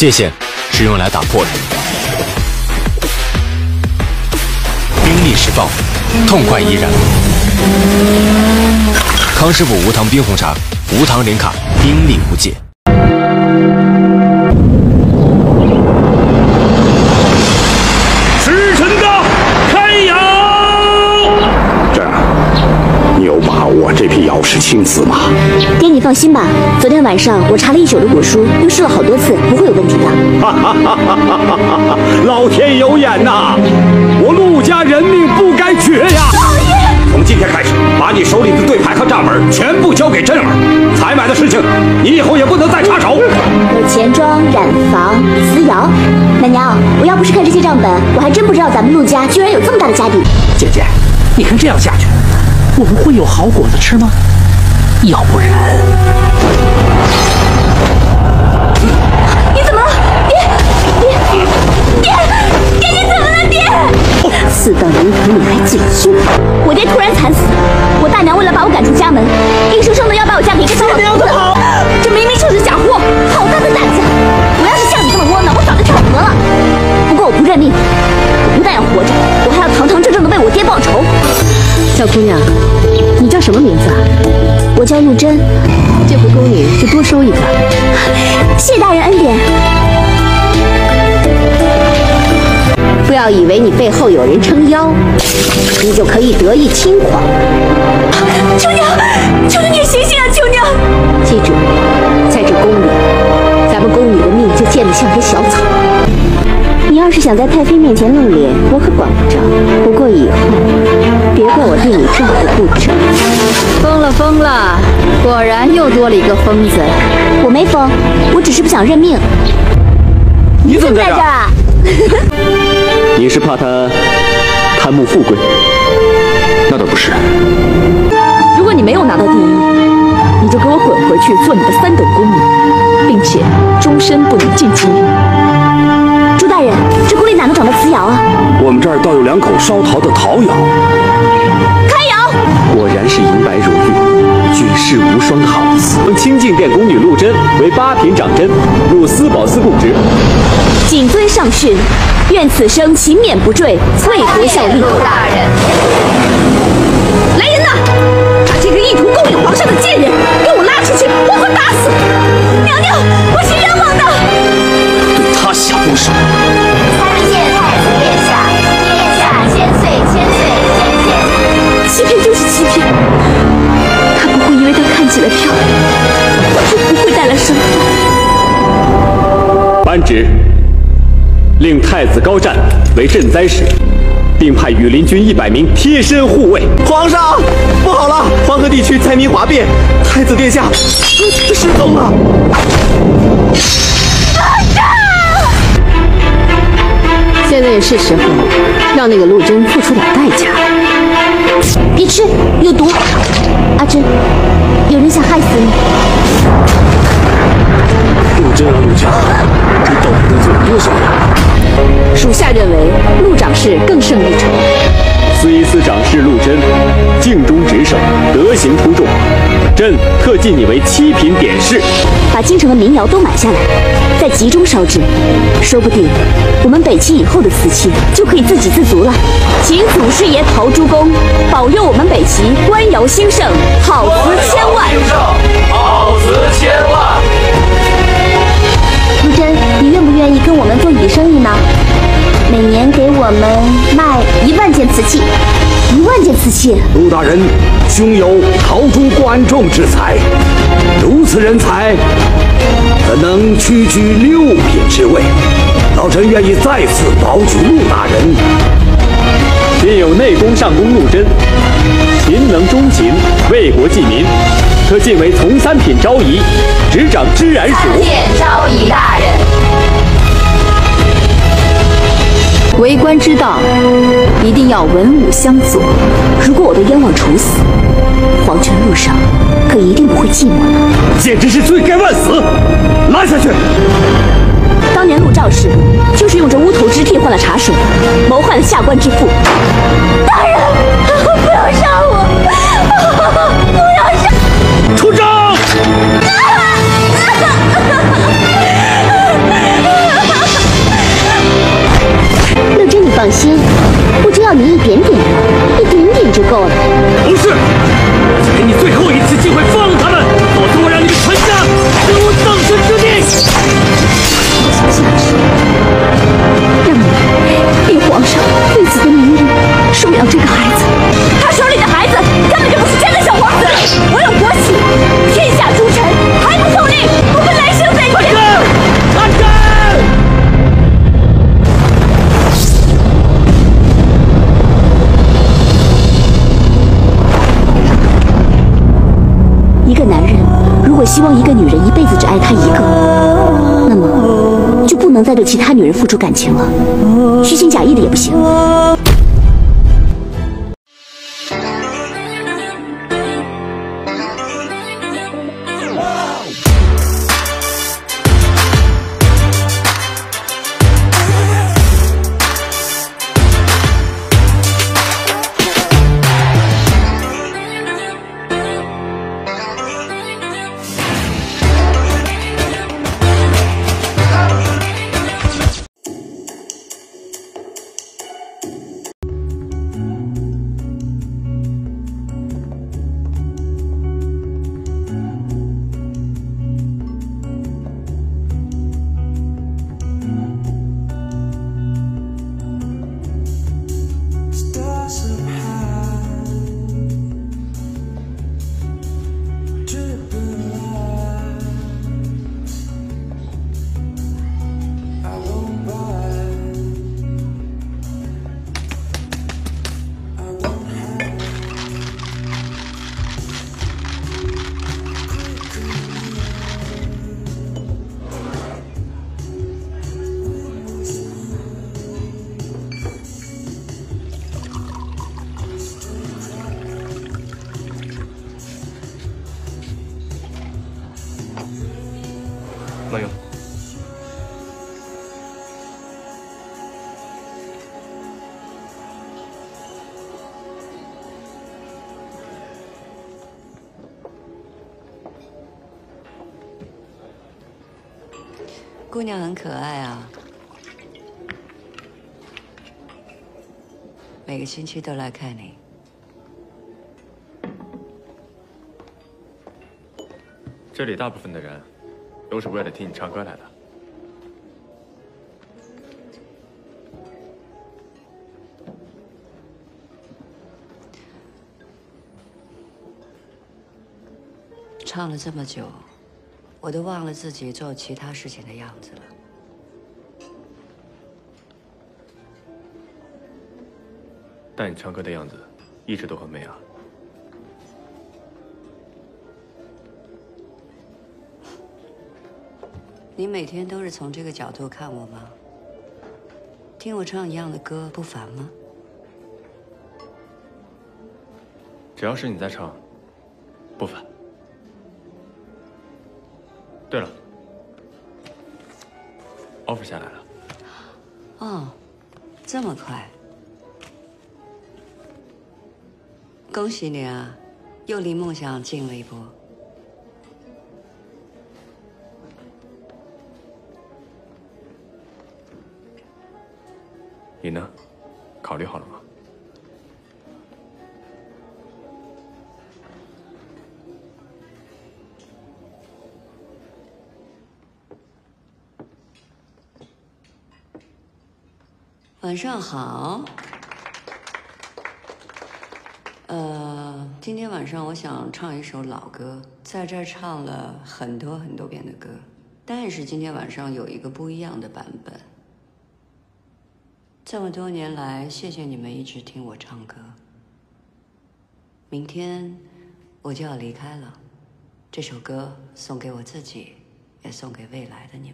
界限是用来打破的。冰力时爆，痛快依然。康师傅无糖冰红茶，无糖零卡，冰力无界。 时辰的开窑。 这儿，你有把握这批窑是青瓷吗？ 爹，你放心吧，昨天晚上我查了一宿的古书，又试了好多次，不会有问题的。 老天有眼呐！我陆家人命不该绝呀！从今天开始，把你手里的对牌和账本全部交给珍儿。采买的事情，你以后也不能再插手。 有钱庄、染坊、瓷窑。奶娘，我要不是看这些账本，我还真不知道咱们陆家居然有这么大的家底。 姐姐，你看这样下去，我们会有好果子吃吗？要不然…… 你怎么了？爹，你怎么了？爹！四道灵魂，你还嘴硬！我爹突然惨死，我大娘为了把我赶出家门，硬生生的要把我嫁给一个小老头子。这明明就是假货，好大的胆子！我要是像你这么窝囊，我早就跳河了。不过我不认命，我不但要活着，我还要堂堂正正的为我爹报仇。小姑娘，你叫什么名字啊？我叫陆贞。这回宫女就多收一个。谢大人恩典。不要以为你背后有人撑腰，你就可以得意轻狂。秋娘，求求你醒醒啊！秋娘，记住，在这宫里，咱们宫女的命就贱得像根小草。你要是想在太妃面前露脸，我可管不着。不过以后，别怪我对你照顾不周。疯了！果然又多了一个疯子。我没疯，我只是不想认命。 你怎么在这儿啊？ 你是怕他贪慕富贵？那倒不是。 如果你没有拿到第一，你就给我滚回去做你的3等宫女，并且终身不能晋级。 朱大人，这宫里哪能找到瓷窑啊？ 我们这儿倒有2口烧陶的陶窑。 开窑！ 果然是银白如玉，举世无双的好词。清净殿宫女陆贞为8品掌针，入司宝司供职。 谨遵上训，愿此生勤勉不坠，为国效力。大人，来人呐！把这个意图勾引皇上的贱人给我拉出去，活活打死！娘娘，我是冤枉的。 对他下毒手。 参见太子殿下，殿下千岁千岁千千。 欺骗就是欺骗，他不会因为她看起来漂亮，就不会带来伤害。 颁旨。令太子高湛为赈灾使，并派羽林军100名贴身护卫。皇上，不好了！黄河地区灾民哗变，太子殿下失踪了。 现在也是时候让那个陆贞付出点代价。别吃，有毒！阿珍，有人想害死你。 陆贞啊，陆家，这到底得罪了多少人？ 属下认为陆长氏更胜一筹。 虽司长室陆贞，尽忠职守，德行出众，朕特进你为7品典士。 把京城的民窑都买下来，再集中烧制，说不定我们北齐以后的瓷器就可以自给自足了。请祖师爷陶朱公保佑我们北齐官窑兴盛，好瓷千万。 好瓷千万。 陆贞，你愿不愿意跟我们做一笔生意呢？每年给我们卖1万件瓷器，1万件瓷器。 陆大人，兄有陶朱观众之才，如此人才，怎能屈居6品之位？老臣愿意再次保举陆大人。另有内宫上宫陆贞，勤能忠勤，为国济民，特进为从3品昭仪，执掌织染署。 参见昭仪大人。 为官之道，一定要文武相佐。 如果我被冤枉处死，黄泉路上可一定不会寂寞的。 简直是罪该万死！拉下去！ 当年陆兆氏就是用这乌头之替换了茶水，谋害了下官之父。大人，不要杀我！不要杀！ 出征！ 一个男人如果希望一个女人一辈子只爱他一个，那么就不能再对其他女人付出感情了，虚情假意的也不行。 慢用。 姑娘很可爱啊，每个星期都来看你。 这里大部分的人都是为了听你唱歌来的。 唱了这么久，我都忘了自己做其他事情的样子了。 但你唱歌的样子一直都很美啊。 你每天都是从这个角度看我吗？听我唱一样的歌不烦吗？ 只要是你在唱，不烦。对了 ，offer 下来了。 哦，这么快？恭喜你啊，又离梦想近了一步。 你呢？考虑好了吗？ 晚上好。今天晚上我想唱一首老歌，在这儿唱了很多遍的歌，但是今天晚上有一个不一样的版本。这么多年来，谢谢你们一直听我唱歌。明天我就要离开了，这首歌送给我自己，也送给未来的你们。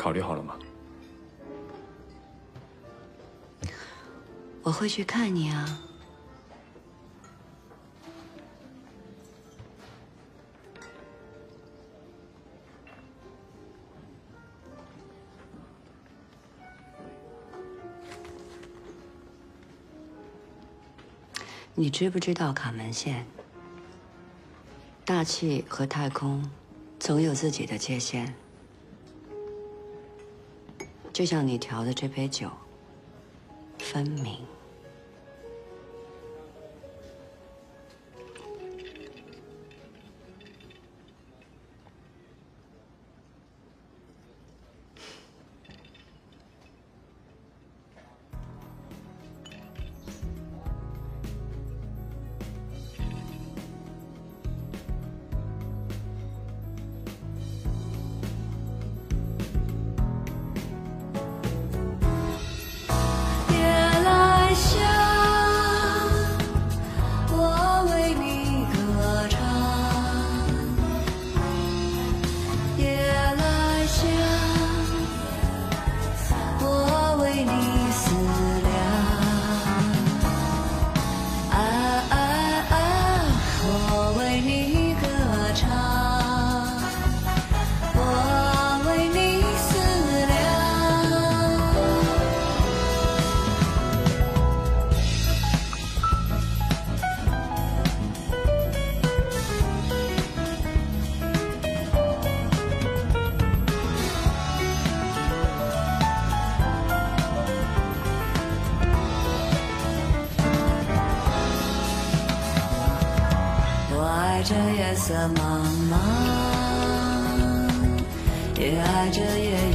考虑好了吗？ 我会去看你啊。你知不知道卡门线？大气和太空总有自己的界限，就像你调的这杯酒，分明。 这夜色茫茫，也爱着夜